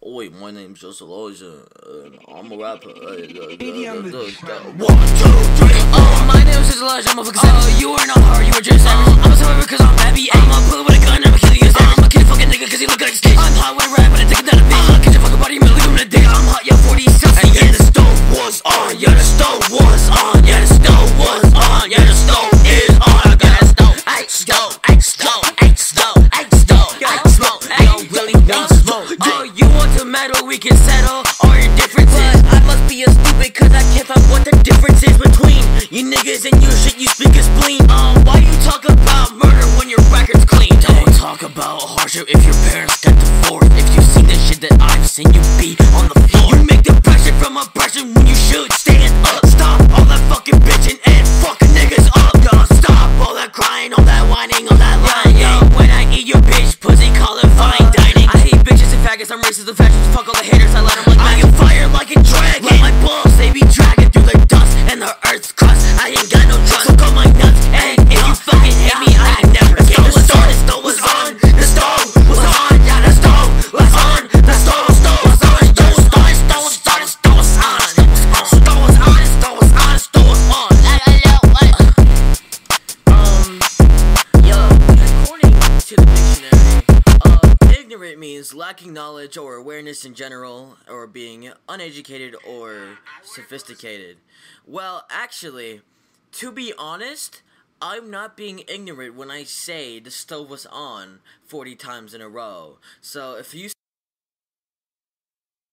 Oi, my name's just Elijxh, I'm a rapper. 1, 2, 3. My name is just Elijxh, I'm a fucking savage. You are not hard, you are just savage. I'm a survivor cause I'm happy. I'm a bullet with a gun, I'm a killing you savage. I'm a kid fucking nigga cause he look like a stage. I'm hot with a rap, but I take it down a bitch. Catch your fucking body, man, look at me dick. I'm hot, yeah, 40 celsius. And yeah, the stove was on, yeah, the stove was on, yeah, the stove was on, yeah, the stove is on. I got a stove, I stove, I stove, I stove, I stove, I smoke, I don't really want smoke. Oh, you want to meddle, we can settle all your differences. I must be a stupid cause I can't find what the difference is between you niggas and your shit, you speak a spleen. Why you talk about murder when your record's clean? Don't talk about hardship if your parents got divorced. If you've seen the shit that I've seen, you be on the floor. You make depression from oppression when you should stand up. Stop all that fucking bitching and fucking niggas up. Stop all that crying, all that whining, all that lying. When I eat your bitch pussy, call it fine dining. I hate bitches and faggots, I'm racist and fascist. Fuck all the haters, I let them like I get fired like a dragon. Let my balls, they be dragging through the dust and the earth's crust. I ain't got no trust, so call my nuts. And if you fucking hate me, I ain't never get the stove. The stove was on, the stove was on, yeah, the stove was on, the stove was on, the stove was on, the stove was on, the stove was on, the stove was on, the stove was on, the stove was on. Yo, according to the dictionary, ignorant means lacking knowledge or awareness in general, or being uneducated or sophisticated. Well, actually, to be honest, I'm not being ignorant when I say the stove was on 40 times in a row. So if you